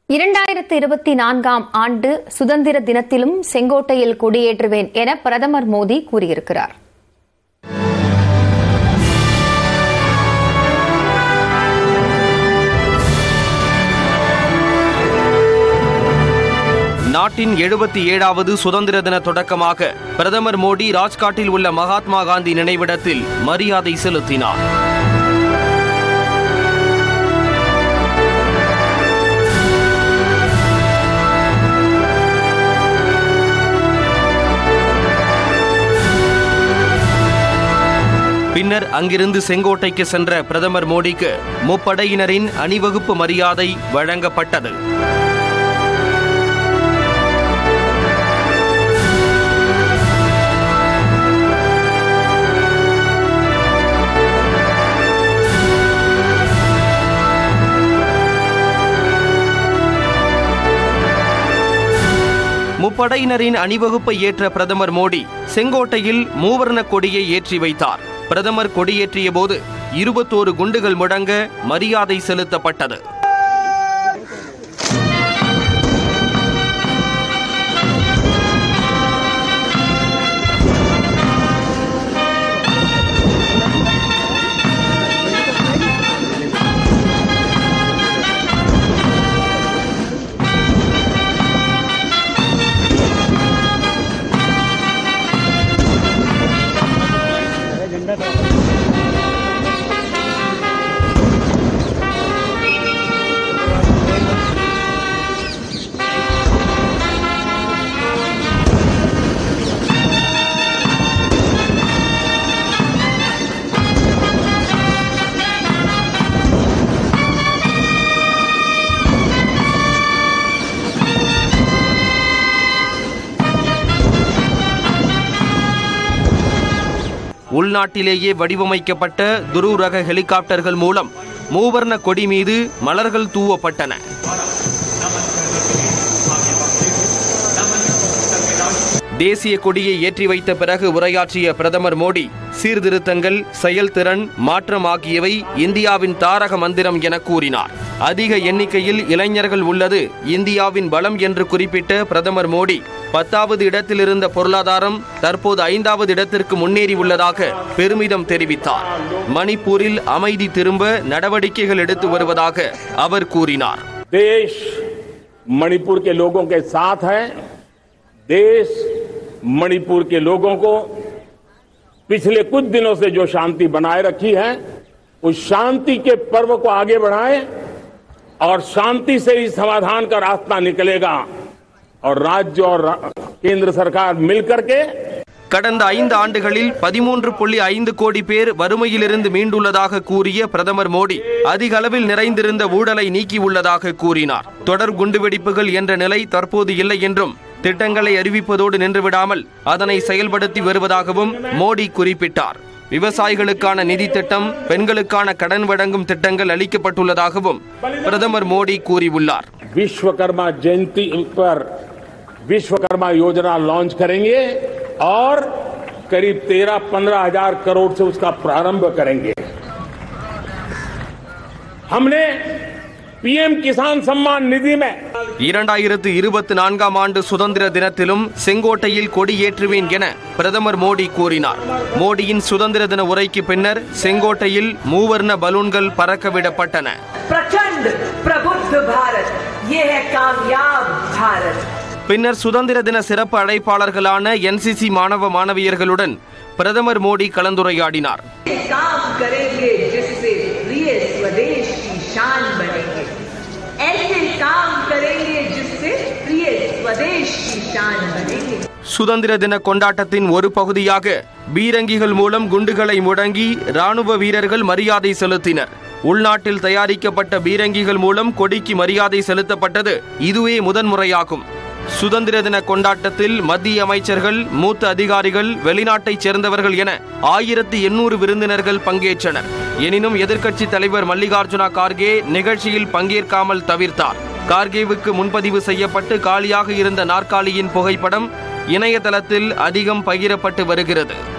2024ஆம் ஆண்டு சுதந்திர தினத்திலும் செங்கோட்டையில் கொடியேற்றுவேன் என பிரதமர் மோடி கூறியிருக்கிறார். நாட்டின் 77வது சுதந்திர தின தொடக்கமாக பிரதமர் மோடி ராஜ்காட்டில் உள்ள மகாத்மா காந்தி நினைவிடத்தில் மரியாதை செலுத்தினார். பின்னர் அங்கிருந்து செங்கோட்டைக்கு சென்ற பிரதமர் மோடிக்கு முப்படையினரின் அணிவகுப்பு மரியாதை வழங்கப்பட்டது. முப்படையினரின் அணிவகுப்பை ஏற்ற பிரதமர் மோடி செங்கோட்டையில் மூவர்ண கொடியை ஏற்றி வைத்தார். பிரதமர் கொடியேற்றிய போது 21 குண்டுகள் முழங்க மரியாதை செலுத்தப்பட்டது. உள்நாட்டிலேயே வடிவமைக்கப்பட்ட துரு ரக ஹெலிகாப்டர்கள் மூலம் மூவர்ண கொடி மீது மலர்கள் தூவப்பட்டன. தேசிய கொடியை ஏற்றி வைத்த பிறகு உரையாற்றிய பிரதமர் மோடி, சீர்திருத்தங்கள், செயல்திறன், மாற்றம் ஆகியவை இந்தியாவின் தாரக மந்திரம் என கூறினார். அதிக எண்ணிக்கையில் இளைஞர்கள் உள்ளது இந்தியாவின் பலம் என்று குறிப்பிட்ட பிரதமர் மோடி, 10வது இடத்தில் இருந்த பொருளாதாரம் தற்போது 5வது இடத்திற்கு முன்னேறி உள்ளதாக பெருமிதம் தெரிவித்தார். மணிப்பூரில் அமைதி திரும்ப நடவடிக்கைகள் எடுத்து வருவதாக அவர் கூறினார். देश मणिपुर के लोगों के साथ है. देश मणिपुर के लोगों को पिछले कुछ दिनों से जो शांति बनाए रखी है, उस शांति के पर्व को आगे बढ़ाए और शांति से ही समाधान का रास्ता निकलेगा और राज्य और केंद्र सरकार मिलकर के கடந்த 5 ஆண்டுகளில் 13.5 கோடி பேர் வறுமையிலிருந்து மீண்டுள்ளதாக கூறிய பிரதமர் மோடி, அதிக அளவில் நிறைந்திருந்த ஊழலை நீக்கியுள்ளதாக கூறினார். தொடர் குண்டுவெடிப்புகள் என்ற நிலை தற்போது இல்லை என்றும், திட்டங்களை அறிவிப்பதோடு நின்றுவிடாமல் அதனை செயல்படுத்தி வருவதாகவும் மோடி குறிப்பிட்டார். விவசாயிகளுக்கான நிதி திட்டம், பெண்களுக்கான கடன் வழங்கும் திட்டங்கள் அளிக்கப்பட்டுள்ளதாகவும் பிரதமர் மோடி கூறியுள்ளார். विश्वकर्मा जयंती पर विश्वकर्मा योजना लॉन्च करेंगे और करीब 13-15 हजार करोड़ से उसका प्रारंभ करेंगे. हमने पीएम किसान सम्मान निधि में 2024ஆம் ஆண்டு சுதந்திர தினத்திலும் செங்கோட்டையில் கொடியேற்றுவேன் என பிரதமர் மோடி கூறினார். மோடியின் சுதந்திர தின உரைக்கு பின்னர் செங்கோட்டையில் மூவர்ண பலூன்கள் பறக்கவிடப்பட்டன. प्रचंड प्रबुद्ध भारत, ये है कामयाब भारत. பின்னர் சுதந்திர தின சிறப்பு அழைப்பாளர்களான NCC மாணவ மாணவியர்களுடன் பிரதமர் மோடி கலந்துரையாடினார். சுதந்திர தின கொண்டாட்டத்தின் ஒரு பகுதியாக பீரங்கிகள் மூலம் குண்டுகளை முழங்கி ராணுவ வீரர்கள் மரியாதை செலுத்தினர். உள்நாட்டில் தயாரிக்கப்பட்ட பீரங்கிகள் மூலம் கொடிக்கு மரியாதை செலுத்தப்பட்டது இதுவே முதன்முறையாகும். சுதந்திர தின கொண்டாட்டத்தில் மத்திய அமைச்சர்கள், மூத்த அதிகாரிகள், வெளிநாட்டைச் சேர்ந்தவர்கள் என 1800 விருந்தினர்கள் பங்கேற்றனர். எனினும் எதிர்க்கட்சி தலைவர் மல்லிகார்ஜுன கார்கே நிகழ்ச்சியில் பங்கேற்காமல் தவிர்த்தார். கார்கேவுக்கு முன்பதிவு செய்யப்பட்டு காலியாக இருந்த நாற்காலியின் புகைப்படம் இணையதளத்தில் அதிகம் பகிரப்பட்டு வருகிறது.